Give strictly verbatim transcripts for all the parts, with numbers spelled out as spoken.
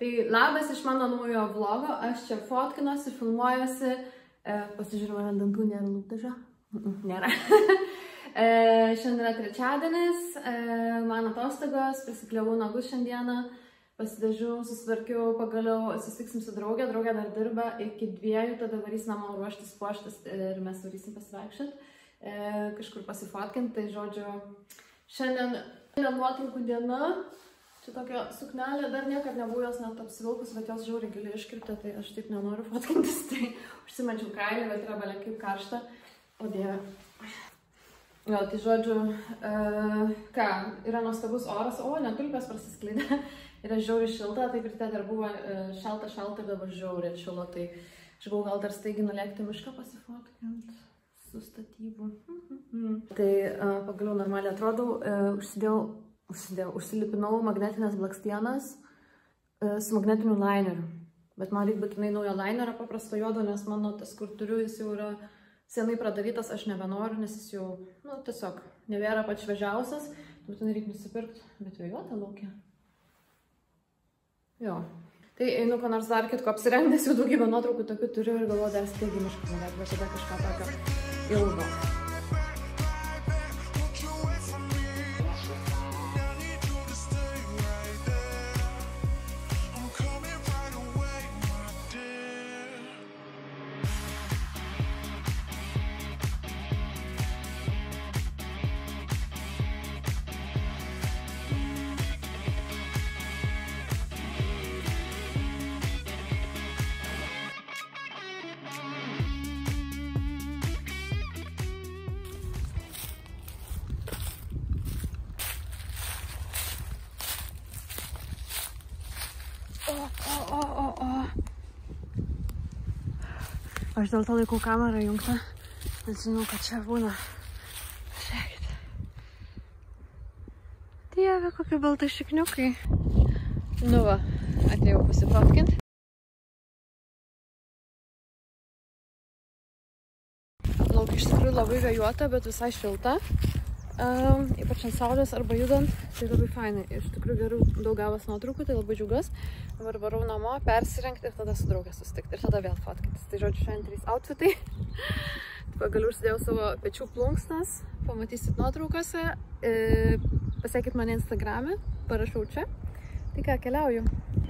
Tai labas iš mano naujo vlogo, aš čia fotkinuosi, filmuojuosi, e, pasižiūrėjau, ar dantų nėra lūpdažio? Nėra. e, šiandien yra trečiadienis, e, man atostogos, prisikliavau nagus šiandieną, pasidažiau, susitvarkiau, pagaliau susitiksim su draugė, draugė dar dirba iki dviejų, tada varys namo ruoštis, puoštis ir mes varysim pasivaikščiot, e, kažkur pasifotkinti, tai žodžiu, šiandien nuotraukų diena. Čia tokia suknelė, dar niekad nebuvau jos net apsivilkus, bet jos žiauriai giliai iškirpta, tai aš taip nenoriu fotkintis, tai užsimečiau kailį, bet yra belia kaip karšta. O dieve. Jo, tai žodžiu, e, ką, yra nuostabus oras, o, net tulpės prasiskleidė, yra žiauriai šilta, taip ryte dar buvo e, šalta, šalta, dabar žiauriai šilo, tai aš buvau gal dar staigi nulėkti mišką pasifotkint su statybu. Mhm. Tai e, pagaliau normaliai atrodau, e, užsidėjau Užsidėjau, užsilipinau magnetinės blakstienas e, su magnetiniu lineriu. Bet man reikia būtinai naujo linerio paprasto juodo, nes mano tas, kur turiu, jis jau yra senai pradarytas, aš nebenoriu, nes jis jau, nu, tiesiog nebėra pats šviežiausias. Būtinai reikia nusipirkti, bet jau juodą laukia. Jo. Tai einu, ko nors dar kitko apsirengęs, jau daugybę nuotraukų tokių turiu ir galvoju dar staigiai miškus norėti, bet tada kažką tokio ilgo. O, o, o, o. Aš dėl to laikau kamerą jungtą, nes žinau, kad čia būna. Žiūrėkite. Dieve, kokie baltai šikniukai. Nu va, atėjau pasifotkinti. Laukia iš tikrųjų labai vėjuota, bet visai šilta. Um, ypač ant saulės arba judant, tai labai fainai. Iš tikrųjų gerų daug gavas nuotraukų, tai labai džiugas. Dabar varau namo, persirengti ir tada su draugė susitikti. Ir tada vėl fotkintis. Tai žodžiu, šiandien trys outfitai. Pagaliau užsidėjau savo pečių plunksnas. Pamatysit nuotraukose. E, pasiekit mane Instagrame. Parašau čia. Tai ką, keliauju.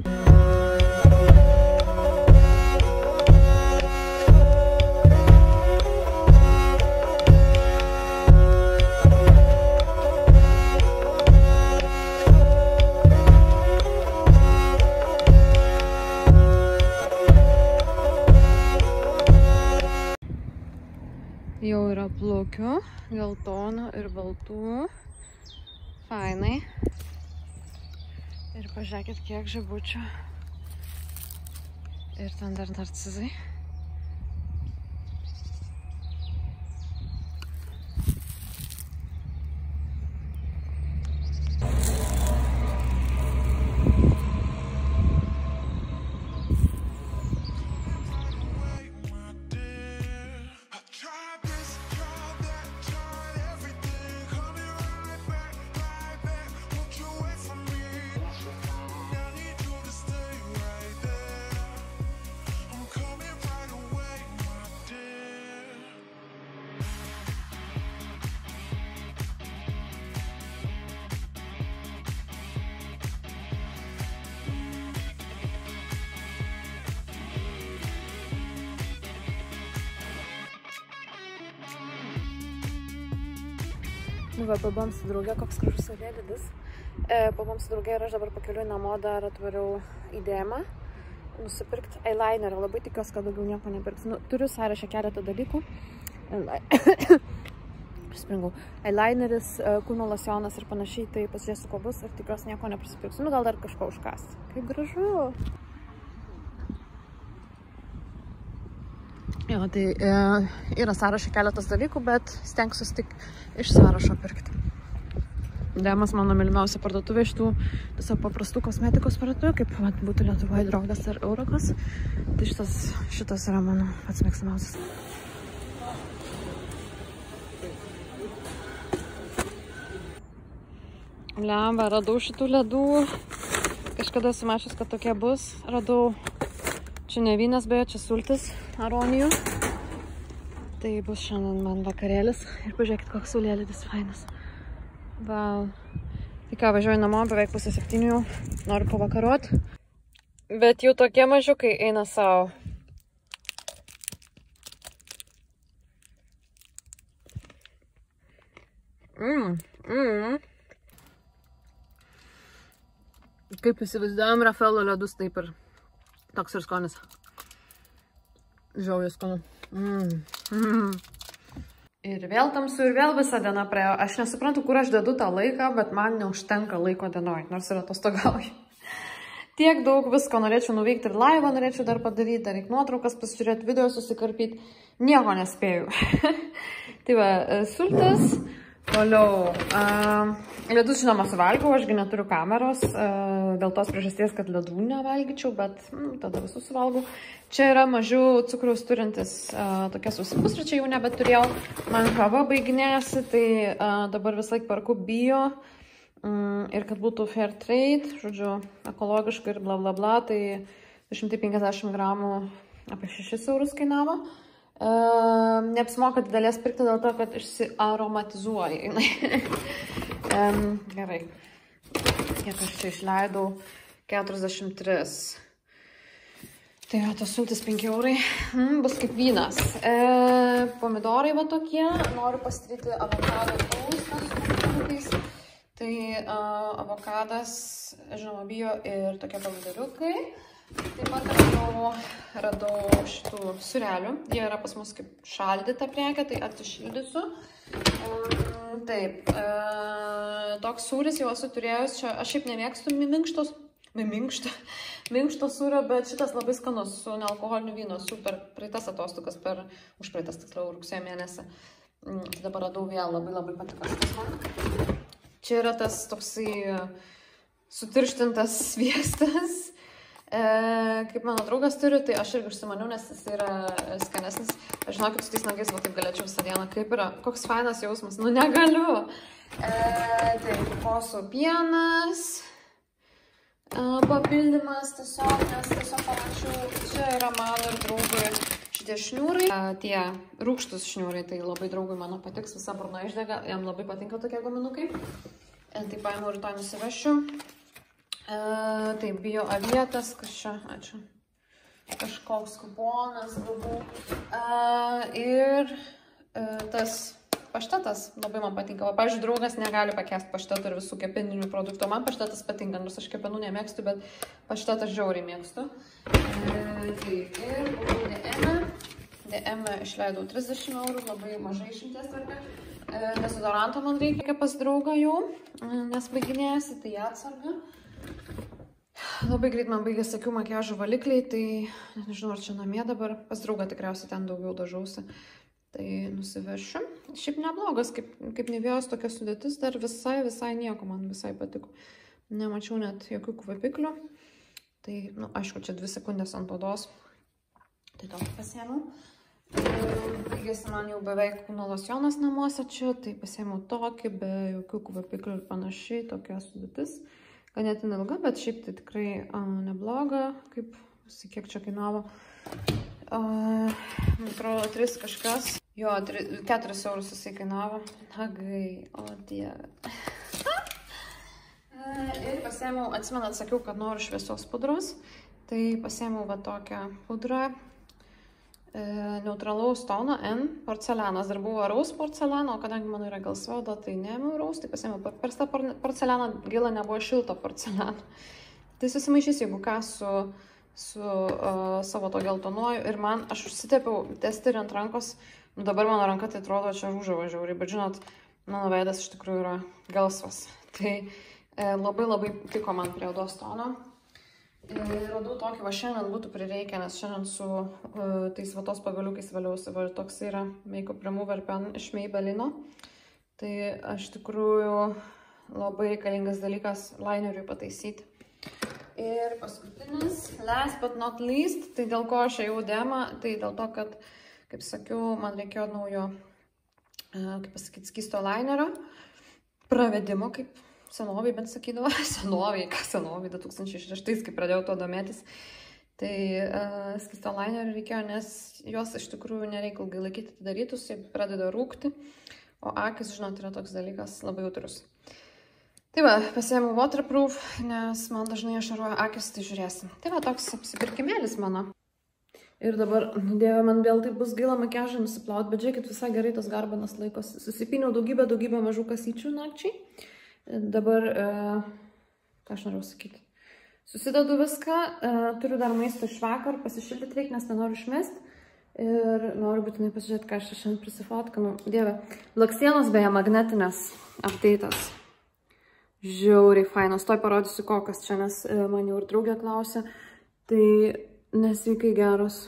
Jau yra plukių, geltonų ir baltų. Fainai. Ir pažiūrėkit, kiek žibučių. Ir ten dar narcizai. Nu va, pabuvom su draugė, koks gražus saulėlydis. E, pabuvom su draugė ir aš dabar pakeliu namo dar atvariau į dėmą. Nusipirkti eyelinerio, labai tikiuosi, kad daugiau nieko nepirks. Nu, turiu sąrašę keletą dalykų. Springau. Eyelineris, kūno losionas ir panašiai, tai pasižiūrėsiu, ko bus ir tikiuosi nieko neprisipirksiu. Nu, gal dar kažko užkąsti. Kaip gražu. Jo, tai e, yra sąrašė keletas dalykų, bet stengsiuosi tik iš sąrašo pirkti. Dėmas mano mylimiausia parduotuvė iš tų tiesiog paprastų kosmetikos parduotuvė, kaip mat, būtų Lietuvoje Draugas ar Eurokas. Tai šitas, šitas yra mano pats mėgstamiausias. Lemba, radau šitų ledų. kažkada esu mačius, kad tokie bus. Radau, čia ne vynas, beje, čia sultis aronijų. Tai bus šiandien man vakarėlis. Ir pažiūrėkit, koks saulėlydis fainas. Wow. Tai ką, važiuoju namo, beveik pusę septynių jau. Noriu pavakaruot. Bet jau tokie mažiukai eina savo. Mm, mm. Kaip įsivaizduojam Rafaelo ledus, taip ir toks ir skonis. Žiauriai skanu. Mm. Mm. Ir vėl tamsu, ir vėl visą dieną praėjo. Aš nesuprantu, kur aš dedu tą laiką, bet man neužtenka laiko dienoj, nors ir atostogauju. Tiek daug visko norėčiau nuveikti ir laivą norėčiau dar padaryti, dar reikia nuotraukas pasižiūrėti, video susikarpyti. Nieko nespėjau. Tai va, sultis. Toliau, uh, ledus žinoma suvalgiau, ašgi neturiu kameros, uh, dėl tos priežasties, kad ledų nevalgyčiau, bet mm, tada visus suvalgau. Čia yra mažiau cukraus turintis uh, tokie susipusryčiai, jau nebeturėjau. Man kava baiginėjasi, tai uh, dabar vis laik perku bio um, ir kad būtų fair trade, žodžiu, ekologiškai ir bla bla bla, tai du šimtai penkiasdešimt gramų apie šešis eurus kainavo. Uh, neapsimoka didelės pirkti dėl to, kad išsiaromatizuoja. um, gerai. Kiek aš čia išleidau? keturiasdešimt trys. Tai va, tas sultis penki eurai. Mm, bus kaip vynas. E, pomidorai va tokie. Noriu pasidaryti avokado toastą su pomidoriukais. Tai uh, avokadas, žinoma, bio ir tokie pomidoriukai. Taip pat radau, radau šitų surelių. Jie yra pas mus kaip šaldyta prekė, tai atsišildysiu. Um, taip, e, toks sūris jau esu turėjus. Čia, aš šiaip nemėgstu minkštos, minkšto, minkšto sūrio, bet šitas labai skanus su nealkoholiniu vynu. Super, praeitas atostogas per, už praeitas tiksliau, rugsėjo mėnesį. Um, tai dabar radau vėl, labai labai patiko šitas man. Čia yra tas toksai sutirštintas sviestas. E, kaip mano draugas turi, tai aš irgi užsimaniau, nes jis yra skanesnis. Aš žinokit, su tais nagais, va taip galėčiau visą dieną. Kaip yra, koks fainas jausmas, nu negaliu. E, tai kokosų pienas, e, papildymas tiesiog, nes tiesiog pamačiau, čia yra mano ir draugui šitie šniūrai. E, tie rūgštus šniūrai, tai labai draugui mano patiks, visa burna išdega, jam labai patinka tokie gaminukai. E, tai paimu rytoj nusivešiu. Uh, taip, bio avietas, kas čia, ačiū, kažkoks kuponas, galbūt. Uh, ir uh, tas paštetas labai man patinka. Va, pavyzdžiui, draugas negali pakęsti paštetų ir visų kepeninių produktų. Man paštetas patinka, nors aš kepenų nemėgstu, bet paštetą žiauriai mėgstu. Uh, taip, ir buvau D M. D M išleidau trisdešimt eurų, labai mažai išimties tvarka. Uh, dezodoranto man reikia pas draugą jau, uh, nes baiginėjasi, tai atsarga. Labai greit man baigėsi akių makiažo valikliai, tai nežinau, ar čia namie dabar, pas draugą tikriausiai ten daugiau dažausi, tai nusiveršiu. Šiaip neblogas, kaip, kaip nevėjos tokia sudėtis, dar visai, visai nieko, man visai patiko. Nemačiau net jokių kvapiklių, tai, nu, aišku, čia dvi sekundės ant odos, tai tokį pasiėmiau. Baigėsi man jau beveik kūno losjonas namuose čia, tai pasiėmiau tokį, be jokių kvapiklių ir panašiai, tokia sudėtis. Ganėtinai ilga, bet šiaip tai tikrai a, nebloga, kaip, kiek čia kainavo. Man atrodo, tris kažkas. Jo, keturis eurus jisai kainavo. Nagai, o dieve. Ir pasiėmiau, atsimenat, sakiau, kad noriu šviesos pudros. Tai pasiėmiau va tokią pudrą. E, neutralaus tono N porcelianas. Dar buvo raus porceliano, o kadangi mano yra gelsva oda, tai neėmiau raus, tai pasiėmiau paprastą porcelianą, gaila nebuvo šilto porceliano. Tai susimaišys, jeigu ką, su, su uh, savo to geltonuoju. Ir man, aš užsitepiau testerį ant rankos, nu dabar mano ranka tai atrodo čia rūžavo žiauriai, bet žinot, mano veidas iš tikrųjų yra gelsvas. Tai e, labai labai tiko man prie odos tono. Ir radau tokį, va šiandien būtų prireikę, nes šiandien su uh, tais vatos pagaliukais valiausi, va toks yra Makeup Remover Pen iš Maybellino. Tai aš tikrųjų labai reikalingas dalykas lineriui pataisyti. Ir paskutinis, last but not least, tai dėl ko aš ėjau dėmą, tai dėl to, kad, kaip sakiau, man reikėjo naujo, uh, kaip pasakyti, skysto linerio, pravedimo, kaip senoviai, bent sakydavo, senoviai, ką senoviai, du tūkstančiai šeštais, kai pradėjau to domėtis. Tai uh, skysto linerį reikėjo, nes juos iš tikrųjų nereikia ilgai laikyti atidarytus, jie pradeda rūkti, o akis, žinot, yra toks dalykas labai jautrus. Tai va, pasiėmiau waterproof, nes man dažnai ašaruoja akis, tai žiūrėsim. Tai va, toks apsipirkimėlis mano. Ir dabar, dieve, man vėl tai bus gaila makiažą nusiplaut, bet žiūrėkit, visai gerai tas garbanas laikosi. Susipiniau daugybę, daugybę mažų kasyčių nakčiai. Dabar, e, ką aš noriu sakyti, susidedu viską, e, turiu dar maisto iš vakar, pasišildyti reikia, nes nenoriu išmesti. Ir noriu būtinai pasižiūrėti, ką aš šiandien prisifotkinau. Dieve, blakstienos beje magnetinės apdeitas. Žiauriai fainos, toj parodysiu kokias čia, nes e, man jau ir draugė klausė. Tai nesveikai geros.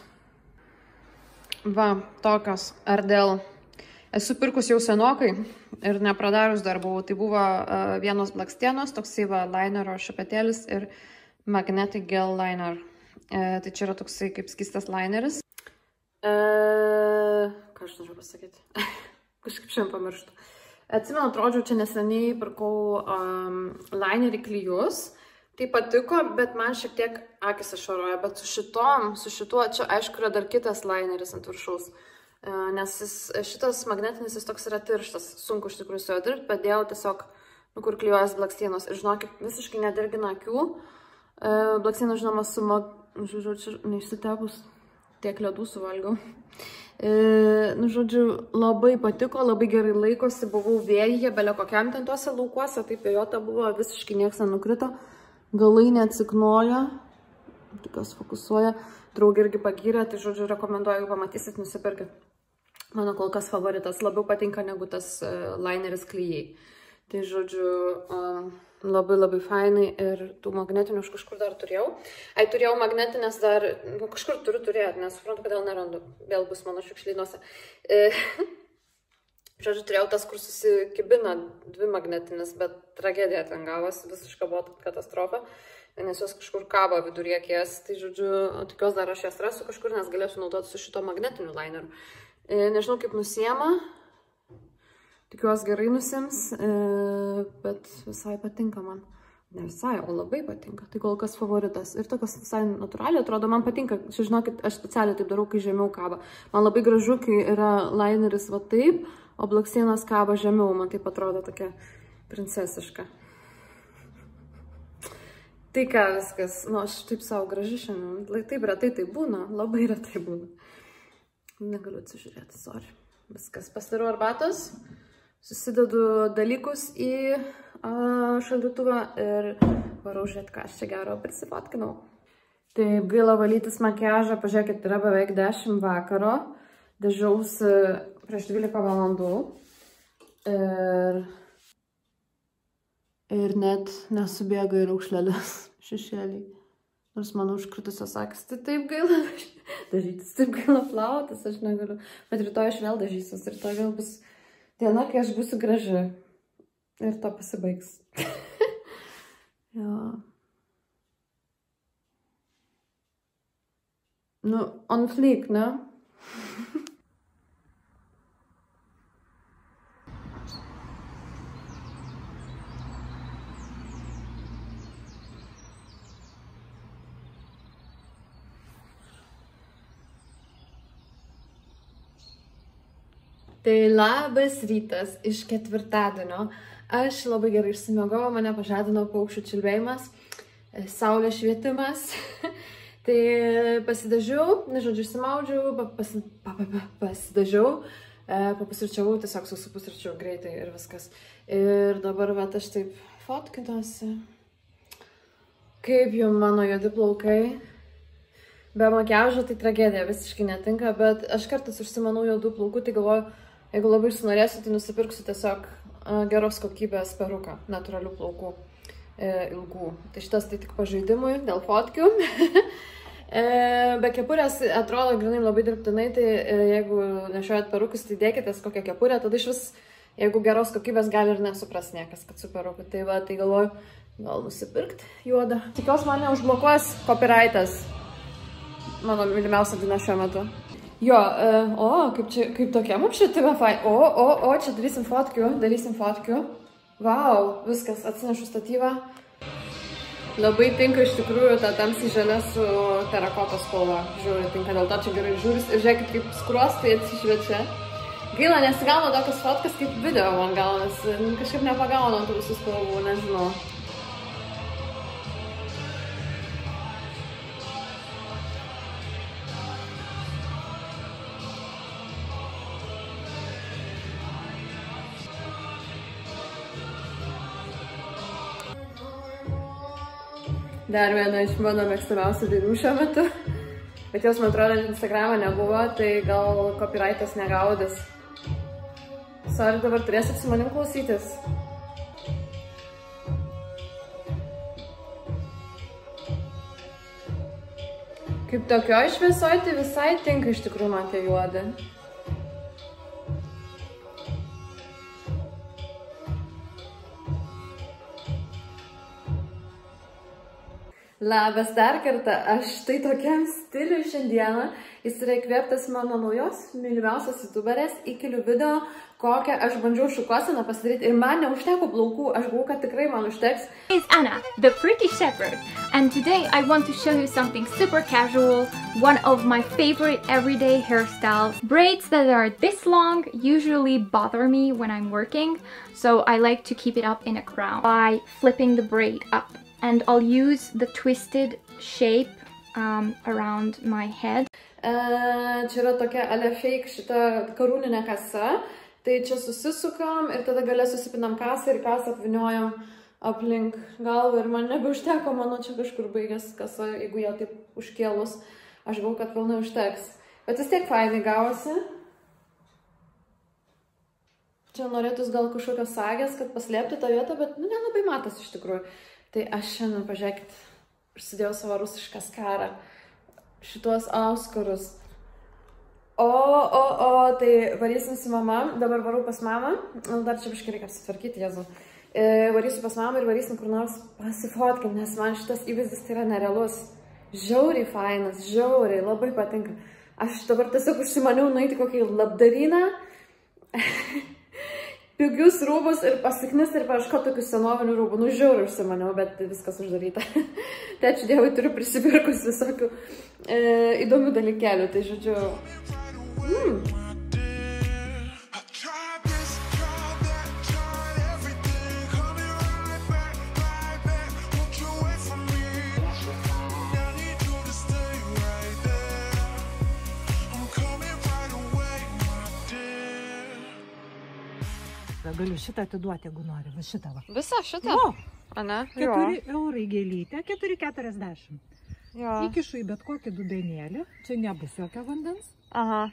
Va, tokios. Ardell. Esu pirkus jau senokai ir nepradarius dar buvau. Tai buvo uh, vienos blakstienos, toksai va linerio šapetėlis ir Magnetic Gel Liner. E, tai čia yra toksai kaip skystas lineris. E, ką aš noriu pasakyti? Kažkaip šiandien pamirštu. Atsimenu, atrodžiau, čia neseniai pirkau um, linerį klijus. Tai patiko, bet man šiek tiek akis ašaroja, bet su šitom, su šituo, čia aišku yra dar kitas lineris ant viršaus, nes jis, šitas magnetinis jis toks yra tirštas, sunku iš tikrųjų su jo dirbti, bet dėjau tiesiog, nu, kur klijuojas blakstienos ir žinokit, visiškai nedirgina akių, blakstienos žinoma su, žodžiu, čia neišsitepus, tiek ledų suvalgiau. Nu, žodžiu, labai patiko, labai gerai laikosi, buvau vėjyje, belė kokiam ten tuose laukuose, taip vėjota buvo, visiškai nieks nenukrito. Galai neatsiknoja, tokios fokusuoja, draugė irgi pagyrė, tai žodžiu rekomenduoju, jeigu pamatysit, nusipirkit. Mano kol kas favoritas, labiau patinka negu tas uh, lineris klijai. Tai žodžiu, uh, labai labai fainai ir tų magnetinių aš kažkur dar turėjau. Ai, turėjau magnetinės dar, nu, kažkur turiu turėti, nes suprantu, kodėl nerandu, vėl bus mano šiukšlynuose. Žodžiu, turėjau tas, kur susikibina dvi magnetinės, bet tragedija ten gavosi, visiška buvo katastrofa, nes jos kažkur kabo viduryje akės, tai žodžiu, tikiuosi dar aš jas rasiu kažkur, nes galėsiu naudoti su šito magnetiniu lineriu. Nežinau, kaip nusiema, tikiuosi gerai nusims, bet visai patinka man. Ne visai, o labai patinka, tai kol kas favoritas. Ir tokios visai natūraliai atrodo, man patinka, čia žinokit, aš specialiai taip darau, kai žemiau kaba. Man labai gražu, kai yra lineris va taip, o blakstienos kaba žemiau, man taip atrodo tokia princesiška. Tai ką viskas, nu aš taip savo graži šiandien, taip retai tai būna, labai retai būna. Negaliu atsižiūrėti, sorry. Viskas, pasidarau arbatos, susidedu dalykus į šaldytuvą ir varau žiūrėti, ką aš čia gero prisifotkinau. Taip, gaila valytis makiažą, pažiūrėkit, yra beveik dešimt vakaro, dažiausi prieš dvylika valandų ir, ir net nesubėga į raukšlelės šešėliai. Nors mano užkritusios akis, tai taip gaila dažytis, taip gaila plautis, aš negaliu. Bet rytoj aš vėl dažysiuos, rytoj vėl bus diena, kai aš būsiu graži. Ir to pasibaigs. Jo. Nu, on fleek, ne? Tai labas rytas iš ketvirtadienio. Aš labai gerai išsimiegojau, mane pažadino paukščių čiulbėjimas, saulės švietimas. Tai pasidažiau, nežodžiu, išsimaudžiau, pasi, pa, pa, pa, pasidažiau, papusryčiavau, tiesiog susipusryčiau greitai ir viskas. Ir dabar vat, aš taip fotkinuosi. Kaip jums mano juodi plaukai? Be makiažo tai tragedija, visiškai netinka, bet aš kartais užsimanau juodų plaukų, tai galvoju, jeigu labai išsinorėsiu, tai nusipirksiu tiesiog geros kokybės peruką, natūralių plaukų e, ilgų. Tai šitas tai tik pažaidimui, dėl fotkių. e, be kepurės atrodo grinai labai dirbtinai, tai e, jeigu nešiojat perukus, tai dėkitės kokią kepurę, tada iš vis, jeigu geros kokybės gali ir nesupras niekas, kad su peruku. Tai va, tai galvoju, gal nusipirkti juodą. Tikiuosi mane užblokuos copyrightas. Mano mylimiausia daina šiuo metu. Jo, uh, o, kaip, čia, kaip tokia mums čia tv fai. O, o, o, čia darysim fotkių, darysim fotkių. Vau, viskas, atsinešu statyvą. Labai tinka iš tikrųjų ta tamsiai žalia su terakotos spalva. Žiūrėjau, tinka, dėl to čia gerai žiūris. Ir žiūrėkit, kaip skruostai atsišviečia. Gaila, nesigauna tokios fotkas kaip video man gaunas. Kažkaip nepagauna tų visų spalvų, nežinau. Dar viena iš mano mėgstamiausių dainų šiuo metu. Bet jos, man atrodo, Instagram'e nebuvo, tai gal copyrightas negaudys. Sorry, dabar turėsit su manim klausytis. Kaip tokioj šviesoj, tai visai tinka iš tikrųjų man tie juodi. Labas dar kartą, aš štai tokiam stiliui šiandieną. Jis yra įkvėptas mano naujos, mylimiausios youtuberės įkelių video, kokią aš bandžiau šukuoseną pasidaryti ir man neužteko plaukų, aš galvoju, kad tikrai man užteks. It's Anna, the pretty shepherd, and today I want to show you something super casual, one of my favorite everyday hairstyles. Braids that are this long usually bother me when I'm working, so I like to keep it up in a crown by flipping the braid up. And I'll use the twisted shape um, around my head. Uh, čia yra tokia ale fake šita karūninė kasa. Tai čia susisukam ir tada gale susipinam kasą ir kasą apvyniojam aplink galvą. Ir man nebeužteko, mano čia kažkur baigęs kasa, jeigu ją taip užkėlus. Aš galvoju, kad pilnai užteks. Bet vis tiek fainai gavosi. Čia norėtus gal kažkokios sagės, kad paslėpti tą vietą, bet nu, nelabai matas iš tikrųjų. Tai aš šiandien, pažiūrėkit, užsidėjau savo rusišką skarą, šituos auskarus. O, o, o, tai varysim su mama, dabar varau pas mamą, dar čia biškai reikia apsitvarkyti, Jezu. E, varysiu pas mamą ir varysim kur nors pasifotkim, nes man šitas įvaizdis tai yra nerealus. Žiauriai fainas, žiauriai, labai patinka. Aš dabar tiesiog užsimaniau nueiti kokį labdaryną. Pigius rūbus ir pasiknis ir paieškoti tokių senovinių rūbų. Nu, žiauriai užsimaniau, bet viskas uždaryta. Tai ačiū Dievui, turiu prisipirkus visokių e, įdomių dalykėlių. Tai žodžiu... Mm. Galiu šitą atiduoti, jeigu nori, va šitą va. Visą šitą? O, Ane? keturi eurai gėlytė, keturi keturiasdešimt. Jo. Įkišu į bet kokį dubenėlį, čia nebus jokio vandens. Aha.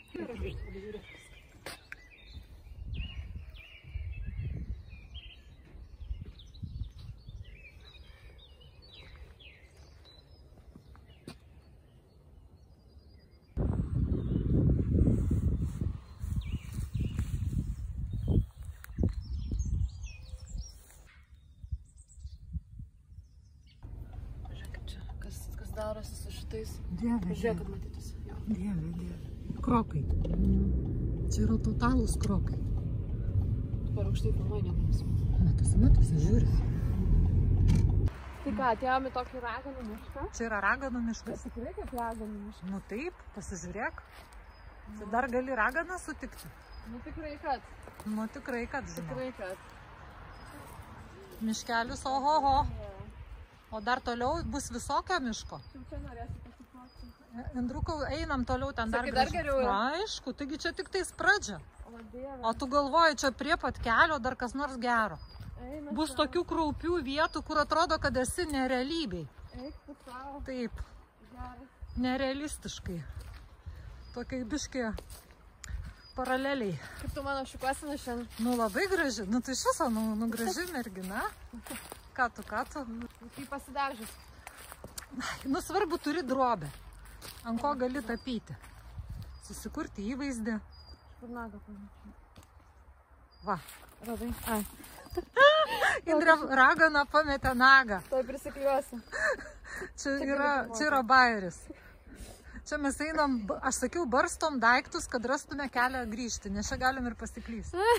Darosi su šitais. Dieve, žiūrėk, kad matytųsi. Dieve, dieve. Krokai. Čia yra totalūs krokai. Per aukštai filmuoji, nematys. Matosi, matosi, žiūri. Tai ką, atėjom į tokį raganų mišką? Čia yra raganų miškas. Tikrai kaip raganų miškas? Nu taip, pasižiūrėk. Čia dar gali raganą sutikti. Nu tikrai kad. Nu tikrai kad, žinau. Tikrai kad. Miškelis, ohoho. O dar toliau bus visokio miško. Čia norėsiu pasipakti. Indrukau, einam toliau, ten dar Sakai, dar geriau yra? Aišku, taigi čia tik tais pradžia. O Dieve. O tu galvoji, čia prie pat kelio dar kas nors gero. Eina Bus čia. tokių kraupių vietų, kur atrodo, kad esi nerealybėj. Eik tu savo. Taip, Gerai. nerealistiškai. Tokiai biški paraleliai. Kaip tu mano šukuosina šiandien? Nu labai graži, nu tai iš viso, nu, nu graži mergina. Ką tu, ką tu? Kaip pasidažys. Nu svarbu, turi drobę. Ant ko gali tapyti. Susikurti įvaizdį. Kur nagą panašiai. Va. Radai? Ai. Indrė ragana pametė nagą. Tai prisikliuosi. Čia yra, čia yra bairis. Čia mes einam, aš sakiau, barstom daiktus, kad rastume kelią grįžti, nes čia galim ir pasiklysti.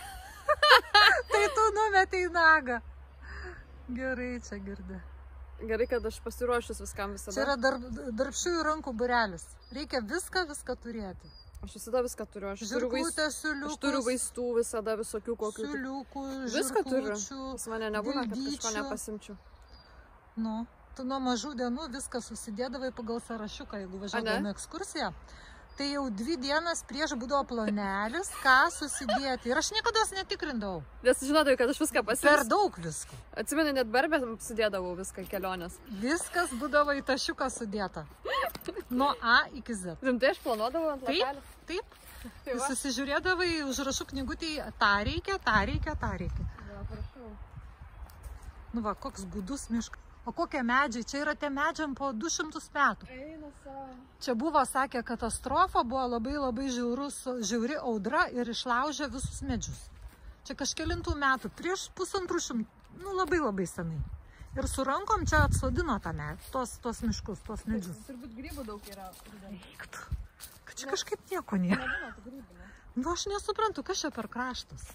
Tai tu numetei nagą. Gerai, čia girdi. Gerai, kad aš pasiruošus viskam visada. Čia yra darb, darbščiųjų rankų būrelis. Reikia viską, viską turėti. Aš visada viską turiu. Aš turiu, Žirklutę, vaist... siuliukus. aš turiu vaistų visada visokių kokių. Siuliukų, viską turiu. žirklučių. Pas mane nebūna, kad kažko dildyčių. nepasimčiau. Nu, tu nuo mažų dienų viską susidėdavai pagal sąrašiuką, jeigu važiuodavome ekskursiją. Tai jau dvi dienas prieš būdavo planelis, ką susidėti. Ir aš niekada netikrindavau. Nes žinodavai, kad aš viską pasimsiu. Per daug visko. Atsimeni, net barbę sudėdavau viską kelionės. Viskas būdavo į tašiuką sudėta. Nuo A iki Z. Rimtai aš planuodavau ant lapelio? Taip, taip. Susižiūrėdavai užrašų knygutį, tą reikia, tą reikia, tą reikia. Ja, prašau. Nu va, koks gudus miškas. O kokie medžiai? Čia yra tie medžiam po du šimtus metų. Eina savo. Čia buvo, sakė, katastrofa, buvo labai labai žiaurus, žiauri audra ir išlaužė visus medžius. Čia kažkelintų metų, prieš pusantrų šimtų, nu labai labai senai. Ir su rankom čia atsodino tą medį, tos, tos miškus, tos medžius. Turbūt grybų daug yra. Eiktų, kad čia kažkaip nieko nėra. Nebūna tų grybų, ne? Nu aš nesuprantu, kas čia per kraštas.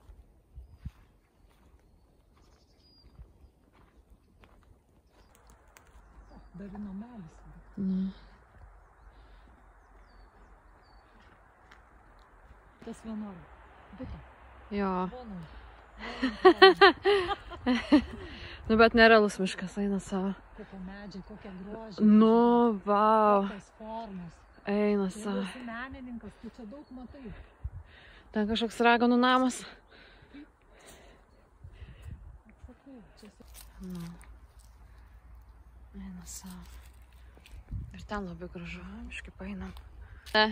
Dar į namelis. Mm. Tas vienuolė. Butą. Jo. Bonai. Nu, bet nerealus miškas, eina savo. Kokie medžiai, kokie grožiai. Nu, vau. Kokios formos. Eina Jeigu savo. esi menininkas, tai čia daug matai. Ten kažkoks raganų namas. Sakau, čia Nu. Eina savo. Ir ten labai gražu, miškai paeinam. Ne.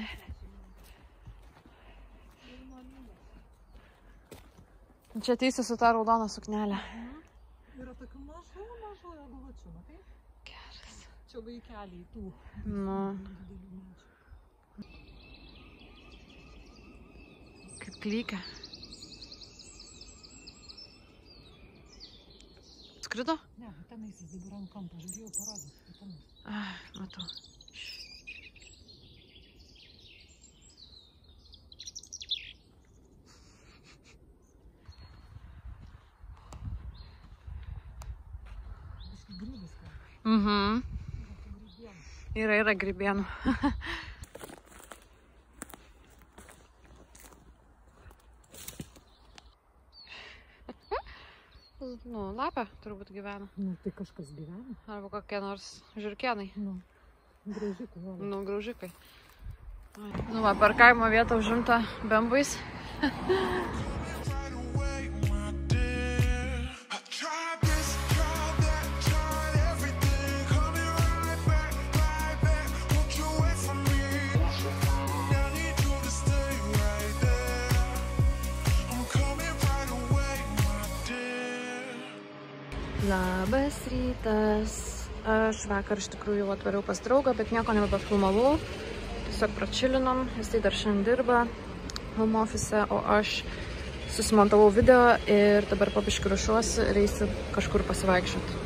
Čia ateisi su tą raudoną suknelę. yra tokių mažų, mažų eglųčių, matai? Geras. Čia vaikeliai tų. Nu. didelių medžių. Kaip klykia. Skrido? Ne, tenais jis dabar ant kampo, aš bijau parodyti. Tenais. Ah, matau. Biškai grybis ką. Mhm. Yra tų grybienų. Yra, yra grybienų. Nu, lapė turbūt gyvena. Nu, tai kažkas gyvena. Arba kokie nors žiurkėnai. Nu, graužikai. va. Nu, graužikai. Nu, va, per kaimo vietą užimta bembais. Labas rytas. Aš vakar iš tikrųjų jau atvariau pas draugą, bet nieko nebepafilmavau. Tiesiog pračilinom, jisai dar šiandien dirba home office, o aš susimontavau video ir dabar pabiškai ruošiuosi ir eisiu kažkur pasivaikščioti.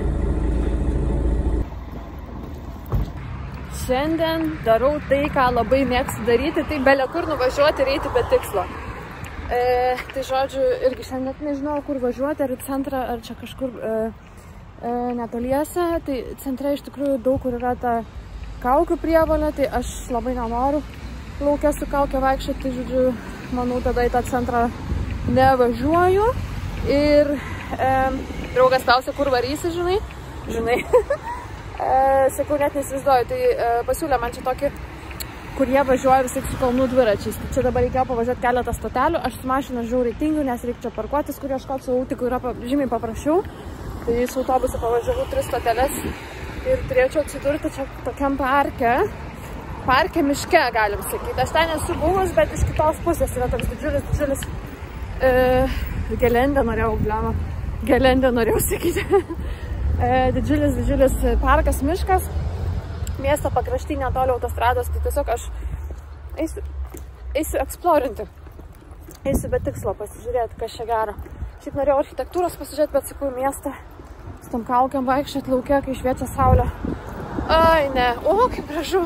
Šiandien darau tai, ką labai mėgstu daryti, tai bele kur nuvažiuoti ir eiti be tikslo. E, tai žodžiu, irgi šiandien net nežinau, kur važiuoti, ar į centrą, ar čia kažkur e, e, netoliese. Tai centre iš tikrųjų daug kur yra ta kaukių prievolė, tai aš labai nenoriu lauke su kaukė vaikščioti, tai žodžiu, manau, tada į tą centrą nevažiuoju. Ir e, draugas klausė, kur varysi, žinai. Žinai. e, sakau, net nesivizduoju, tai e, pasiūlė man čia tokį, kur jie važiuoja visai su kalnų dviračiais. Tai čia dabar reikėjo pavažiuoti keletą stotelių. Aš su mašina žiauriai tingiu, nes reikia čia parkuotis, kur ieškoti, su autiku yra žymiai paprasčiau. Tai su autobusu pavažiavau tris stoteles ir turėčiau atsidurti čia tokiam parke. Parke miške, galim sakyti. Aš ten esu buvus, bet iš kitos pusės yra toks didžiulis, didžiulis e, gelendė norėjau, blema. Gelendė norėjau sakyti. e, didžiulis, didžiulis parkas, miškas. Miesto pakrašty netoli autostrados, tai tiesiog aš eisiu, eisiu eksplorinti. Eisiu be tikslo pasižiūrėti, kas čia gero. Šiaip norėjau architektūros pasižiūrėti, bet sakau, miestą su tam kaukiam vaikščioti lauke, kai šviečia saulė. Ai, ne. O, kaip gražu.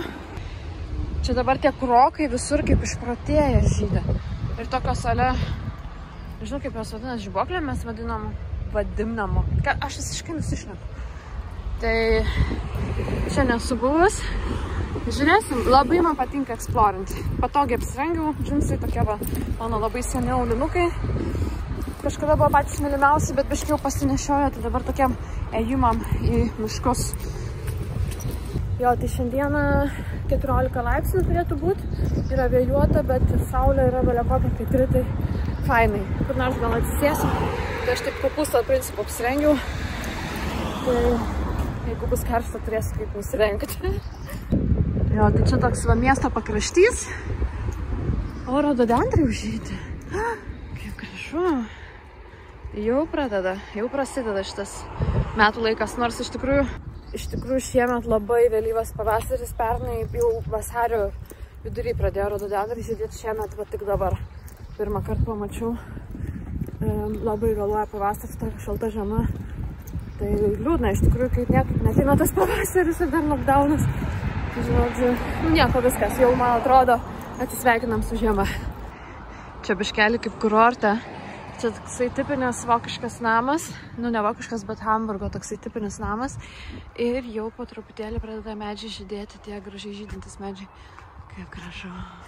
Čia dabar tie krokai visur kaip išprotėję žydė. Ir tokios ale Nežinau, kaip jos vadinas, žibuoklė mes vadinam, vadinam, aš visiškai nusišneku. Tai šiandien esu buvus, žiūrėsim, labai man patinka eksplorinti. Patogiai apsirengiau, džinsai tokie va, mano labai seni aulinukai. Kažkada buvo patys mylimiausi, bet biškiau pasinešiojo, tai dabar tokiam ėjimam į miškus. Jo, tai šiandieną keturiolika laipsnių turėtų būti, yra vėjuota, bet saulė yra belekokia kaitri, tai fainai. Kur nors gal atsisėsiu, tai aš taip kopūsto principų apsirengiau, tai jeigu bus karšta, turėsiu kaip nusirengti. Jo, tai čia toks va miesto pakraštys, o rododendrai užžyti. Kaip gražu. Jau pradeda, jau prasideda šitas metų laikas, nors iš tikrųjų Iš tikrųjų šiemet labai vėlyvas pavasaris, pernai jau vasario vidury pradėjo rododendrai žydėti, šiemet va tik dabar pirmą kartą pamačiau. E, labai vėluoja pavasaris, tokia šalta žiema. Tai liūdna iš tikrųjų, kai niekaip neateina tas pavasaris ir dar lockdownas. Žodžiu, nu nieko viskas, jau man atrodo atsisveikinam su žiema. Čia biškelį kaip kurorte. Čia toksai tipinis vokiškas namas, nu ne vokiškas, bet Hamburgo toksai tipinis namas. Ir jau po truputėlį pradeda medžiai žydėti, tie gražiai žydintis medžiai. Kaip gražu.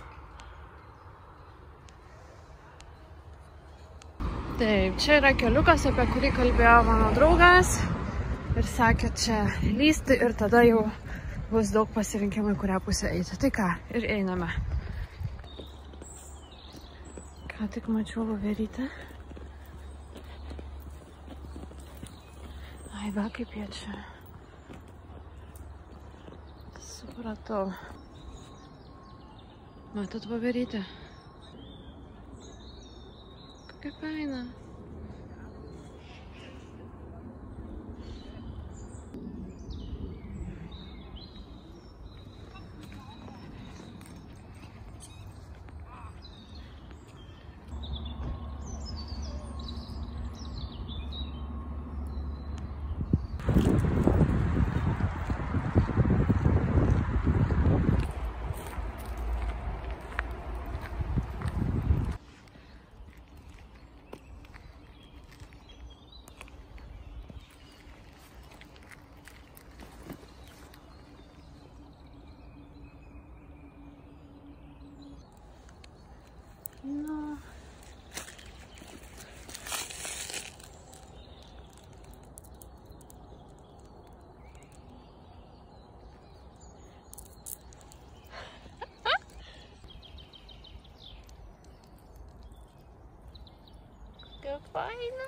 Taip, čia yra keliukas, apie kurį kalbėjo mano draugas. Ir sakė, čia lysti ir tada jau bus daug pasirinkimų, į kurią pusę eiti. Tai ką, ir einame. Ką tik mačiau voverytę. Ai, va, kaip jie čia. Supratau. Matot voverytę? Kokia faina. No. Как файно.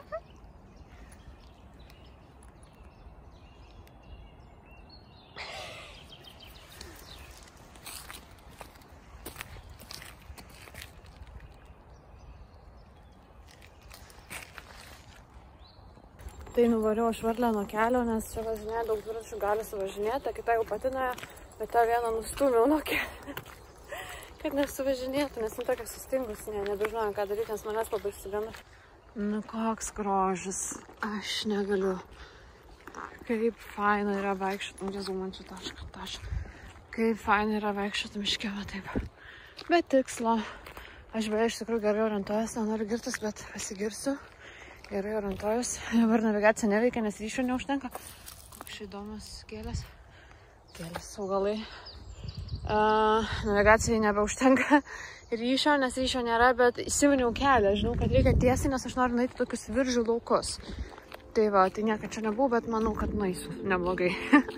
Tai nuvariau aš varlę nuo kelio, nes čia važinėja daug dviračių gali suvažinėti, kita jau patinoja, bet tą vieną nustūmiau nuo kelio, kad nesuvažinėtų, nes nu tokia sustingus, ne, nebežinojau ką daryti, nes manęs labai išsigando. Nu koks grožis, aš negaliu. Kaip faina yra vaikščioti, nu man čia taška, taška. Kaip faina yra vaikščioti miške, va taip. Bet tikslo, aš beje iš tikrųjų gerai orientuojas, nenoriu girtis, bet pasigirsiu. Gerai orientuojus. Dabar navigacija neveikia, nes ryšio neužtenka. Koks įdomus gėlės. Gėlės, augalai. Uh, navigacijai nebeužtenka ryšio, nes ryšio nėra, bet įsiviniau kelią. Žinau, kad reikia tiesiai, nes aš noriu nueiti tokius viržų laukus. Tai va, tai niekad čia nebuvau, bet manau, kad nueisiu. Neblogai.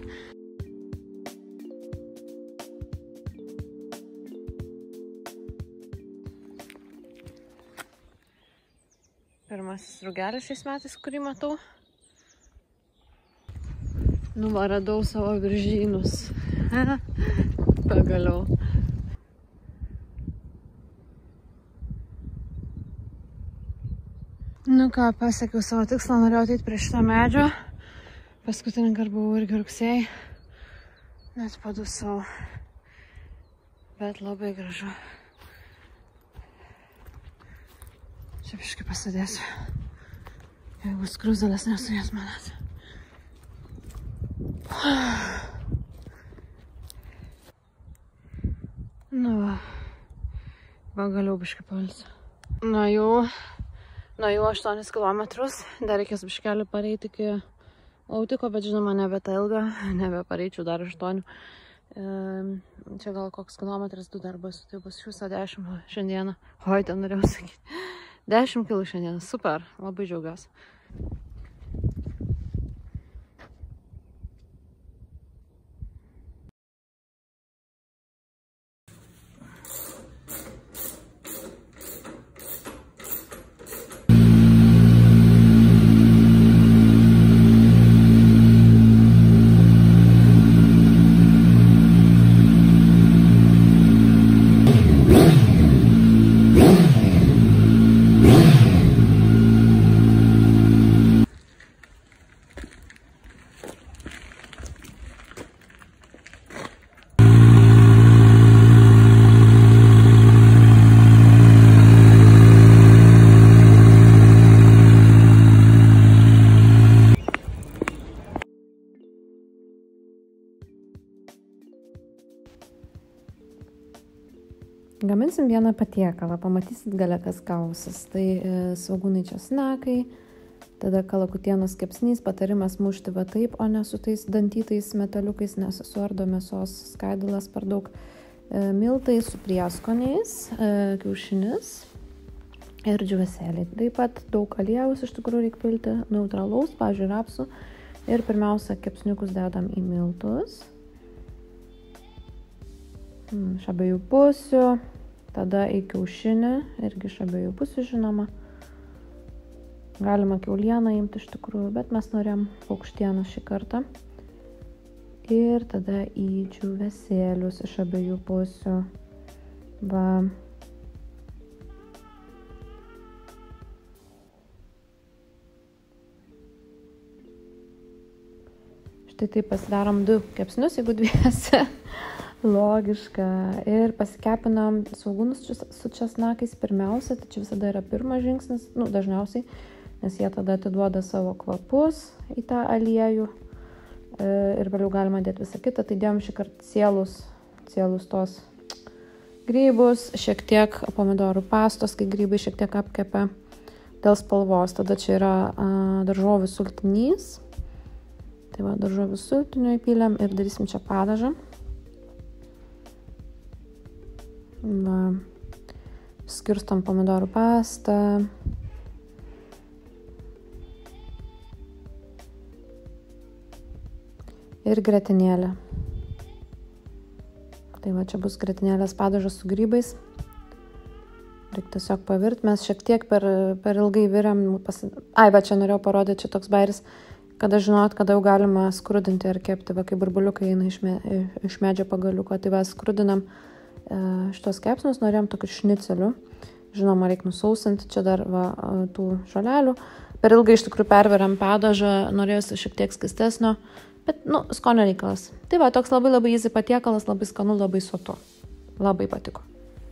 Pirmasis rugelis šiais metais, kurį matau. Nu, va, radau savo viržynus. Pagaliau. Nu ką, pasiekiau savo tikslą, norėjau ateiti prie šitą medžio. Paskutinį kartą buvau irgi rugsėjai. Net padusau. Bet labai gražu. Čia biškai pasidėsiu. Jeigu skruzdėlės nesuės manęs. Nu va. Pagaliau biškai pailsiu. Na jau nuo jau aštuonis kilometrus, dar reikės biškelį pareiti iki Autiko, bet žinoma, nebe ta ilga, nebe pareičiau dar aštuonių. E, čia gal koks kilometras, du darbas, tai bus iš viso dešimt šiandieną. Oi, ten norėjau sakyti. dešimt kilų šiandieną, super, labai džiaugiuosi. Gaminsim vieną patiekalą, pamatysit gale, kas gausis. Tai e, svogūnai česnakai, tada kalakutienos kepsnys, patarimas mušti va taip, o ne su tais dantytais metaliukais, nes suardo mėsos skaidulas per daug. E, miltai su prieskoniais, e, kiaušinis ir džiūvėsėliai. Taip pat daug aliejaus iš tikrųjų reikia pilti, neutralaus, pavyzdžiui, rapsų. Ir pirmiausia, kepsniukus dedam į miltus. Iš abiejų pusių, tada į kiaušinį, irgi iš abiejų pusių žinoma. Galima kiaulieną imti iš tikrųjų, bet mes norėjom paukštieną šį kartą. Ir tada į džiūvėsėlius iš abiejų pusių. Va. Štai taip pasidarom du kepsnius, jeigu dviese. Logiška. Ir pasikepinam svogūnus su česnakais pirmiausia, tai čia visada yra pirmas žingsnis, nu, dažniausiai, nes jie tada atiduoda savo kvapus į tą aliejų ir vėliau galima dėti visą kitą. Tai dėjom šį kartą sielus, sielus tos grybus, šiek tiek pomidorų pastos, kai grybai šiek tiek apkepia dėl spalvos. Tada čia yra a, daržovių sultinys. Tai va, daržovių sultinio įpylėm ir darysim čia padažą. Va, skirstom pomidorų pastą. Ir grietinėlę. Tai va, čia bus grietinėlės padažas su grybais. Reikia tiesiog pavirti. Mes šiek tiek per, per ilgai viriam. Pasi... Ai, bet čia norėjau parodyti, čia toks bairis, kada žinot, kada jau galima skrudinti ir kepti. Va, kai burbuliukai eina iš, me, iš medžio pagaliuko. Tai va, skrudinam šitos kepsnius, norėjom tokių šnicelių. Žinoma, reikia nusausinti, čia dar va, tų žolelių. Per ilgai iš tikrųjų perveriam padažą, norėjusi šiek tiek skystesnio, bet, nu, skonio reikalas. Tai va, toks labai labai easy patiekalas, labai skanu, labai sotu. Labai patiko.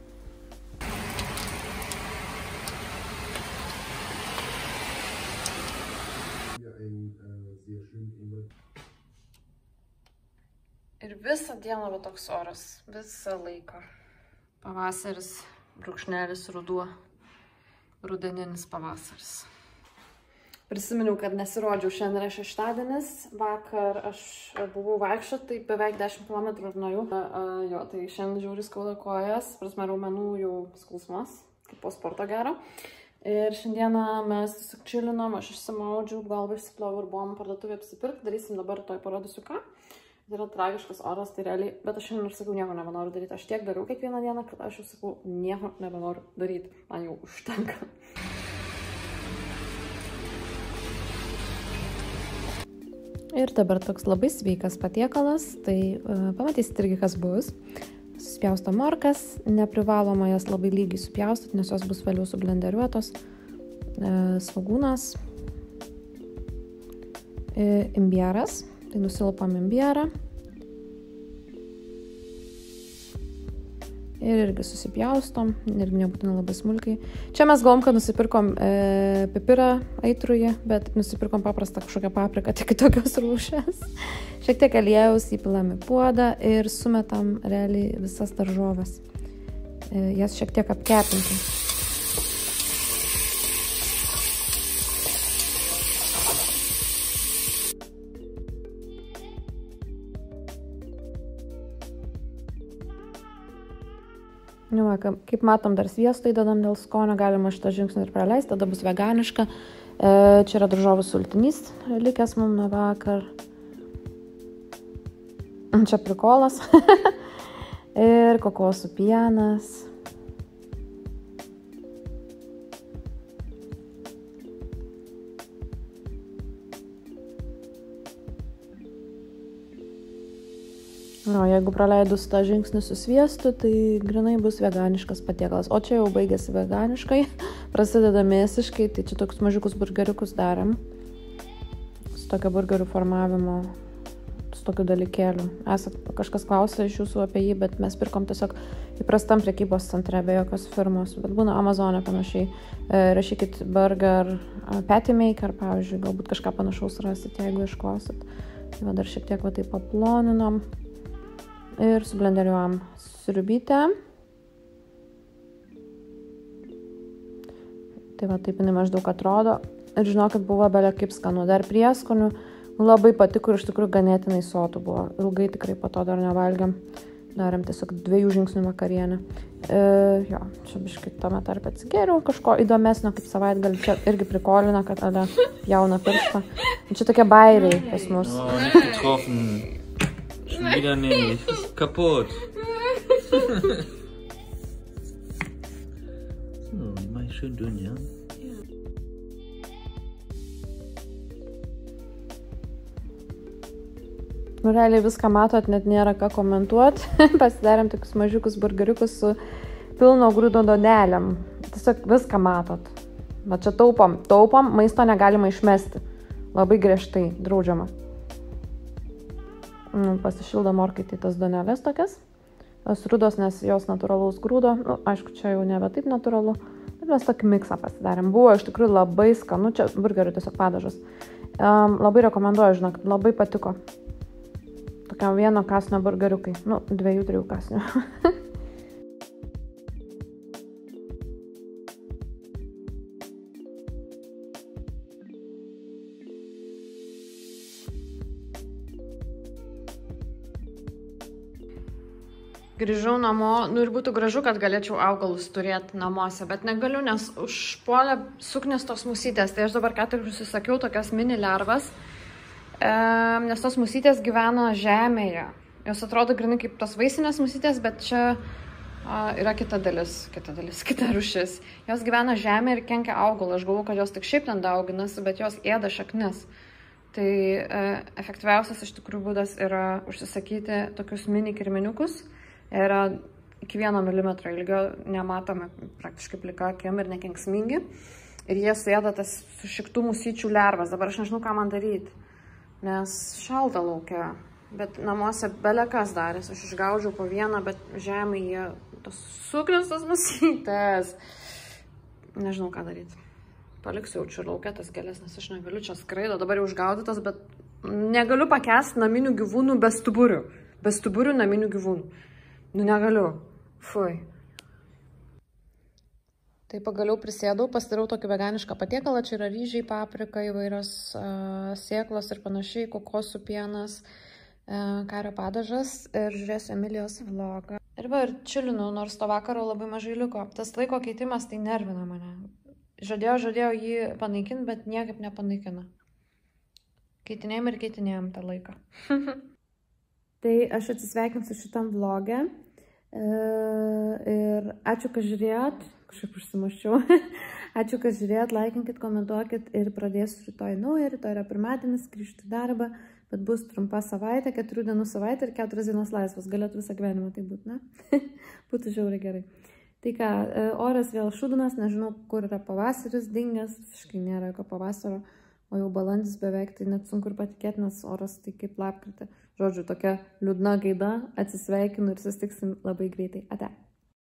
Ir visą dieną va toks oras, visą laiką. Pavasaris, brūkšnelis, ruduo, rudeninis pavasaris. Prisiminiau, kad nesirodžiau, šiandien yra šeštadienis, vakar aš buvau vaikščiot, tai beveik dešimt kilometrų ir nuėjau. Jo, tai šiandien žiauriai skauda kojas, prasme raumenų jau skausmas, kaip po sporto gero. Ir šiandieną mes tiesiog čilinom, aš išsimaudžiau, galvą išsiplovau ir buvom parduotuvę apsipirkti, darysim dabar, toj parodysiu ką. Tai yra tragiškas oras, tai realiai, bet aš šiandien ir sakau, nieko nebenoriu daryti. Aš tiek dariau kiekvieną dieną, kad aš jau sakau, nieko nebenoriu daryti. Man jau užtenka. Ir dabar toks labai sveikas patiekalas, tai uh, pamatysit irgi, kas bus. Susipjausto morkas, neprivaloma jas labai lygiai supjaustyti, nes jos bus vėliau sublenderiuotos. Uh, svogūnas, uh, imbieras. Tai nusilpam imbierą ir irgi susipjaustom, irgi nebūtina labai smulkiai. Čia mes galvom, kad nusipirkom e, pipirą aitrųjį, bet nusipirkom paprastą kažkokią papriką, tik kitokios rūšės. Šiek tiek aliejaus įpilam į puodą ir sumetam realiai visas daržoves. E, jas šiek tiek apkepinti. Nu, va, kaip matom, dar sviesto įdedam dėl skonio, galima šitą žingsnį ir praleisti, tada bus veganiška. E, čia yra daržovų sultinys, likęs mums nuo vakar. Čia prikolas. Ir kokosų pienas. Nu, jeigu praleidus tą žingsnį su sviestu, tai grinai bus veganiškas patiekalas. O čia jau baigėsi veganiškai, prasideda mėsiškai, tai čia tokius mažiukus burgeriukus darėm. Su tokio burgerių formavimo, su tokiu dalykėliu. Esat kažkas klausė iš jūsų apie jį, bet mes pirkom tiesiog įprastam prekybos centre, be jokios firmos. Bet būna Amazone panašiai. E, rašykit burger patty maker, pavyzdžiui, galbūt kažką panašaus rasit, jeigu iškosit. Tai va, dar šiek tiek va taip paploninom. Ir sublenderiuojam sriubytę. Tai va, taip jinai maždaug atrodo. Ir žinokit, buvo belė kaip skanu. Dar prieskonių labai patiko ir iš tikrųjų ganėtinai sotų buvo. Ilgai tikrai po to dar nevalgiam. Darėm tiesiog dviejų žingsnių vakarienę. E, jo, čia biškai tame tarp atsigėriau kažko įdomesnio, kaip savaitgalį. Čia irgi prikolina, kad ale jauna pirštą. Čia tokie bairiai pas mus. Oh, nicht getroffen. Schon wieder nicht. Ist kaputt. So, die mache ich schön dünn, ja? Nu, realiai viską matot, net nėra ką komentuoti. Pasidarėm tokius mažiukus burgeriukus su pilno grūdo duonelėm. Tiesiog viską matot. Va čia taupom. Taupom, maisto negalima išmesti. Labai griežtai, draudžiama. Pasišildo morkai tai tas duonelės tokias. Srudos, nes jos natūralaus grūdo. Nu, aišku, čia jau nebe taip natūralu. Bet mes tokį miksą pasidarėm. Buvo iš tikrųjų labai skanu. Čia burgerių tiesiog padažas. Um, labai rekomenduoju, žinok, labai patiko. Tokiam vieno kasnio burgeriukai. Nu, dviejų, trijų kasnių. Grįžau namo, nu ir būtų gražu, kad galėčiau augalus turėti namuose, bet negaliu, nes užpuolė suknis tos musytės. Tai aš dabar ką tik užsisakiau tokias mini lervas, e, nes tos musytės gyvena žemėje. Jos atrodo grinai kaip tos vaisinės musytės, bet čia a, yra kita dalis, kita dalis, kita rūšis. Jos gyvena žemėje ir kenkia augalą. Aš galvoju, kad jos tik šiaip ten dauginasi, bet jos ėda šaknis. Tai e, efektyviausias iš tikrųjų būdas yra užsisakyti tokius mini kirminiukus. Yra iki vieno milimetro ilgio, nematome praktiškai plika akim ir nekenksmingi. Ir jie suėda tas sušiktų musyčių lervas. Dabar aš nežinau, ką man daryti, nes šalta laukia. Bet namuose belekas darės. Aš išgaudžiau po vieną, bet žemėje tos suknistos musytės. Nežinau, ką daryti. Paliksiu jau čia laukia tas gėlės, nes aš negaliu čia skraido. Dabar jau užgaudytas, bet negaliu pakęsti naminių gyvūnų be stuburių. Be stuburių naminių gyvūnų. Nu, negaliu. Fui. Tai pagaliau prisėdau, pasidariau tokį veganišką patiekalą. Čia yra ryžiai, paprika, įvairios uh, sėklos ir panašiai, kokosų pienas, uh, kario padažas. Ir žiūrėsiu Emilijos vlogą. Ir va, ir čilinu, nors to vakaro labai mažai liko. Tas laiko keitimas tai nervina mane. Žadėjau, žadėjau jį panaikinti, bet niekaip nepanaikina. Keitinėjom ir keitinėjom tą laiką. Tai aš atsisveikinsiu šitam vlogę. E, ir ačiū, kad žiūrėjot. Kažkaip užsimaščiau. Ačiū, kad žiūrėjot, laikinkit, komentuokit ir pradėsiu rytoj naują. Rytoj yra pirmadienis, grįžti į darbą, bet bus trumpa savaitė, keturių dienų savaitė ir keturias dienos laisvas. Galėtų visą gyvenimą tai būti, ne? Būtų žiauriai gerai. Tai ką, oras vėl šudinas, nežinau, kur yra pavasaris dingęs, visiškai nėra jokio pavasario. O jau balandis beveik, tai net sunku ir patikėti, nes oras tai kaip lapkritė. Žodžiu, tokia liūdna gaida, atsisveikinu ir susitiksim labai greitai. Ate.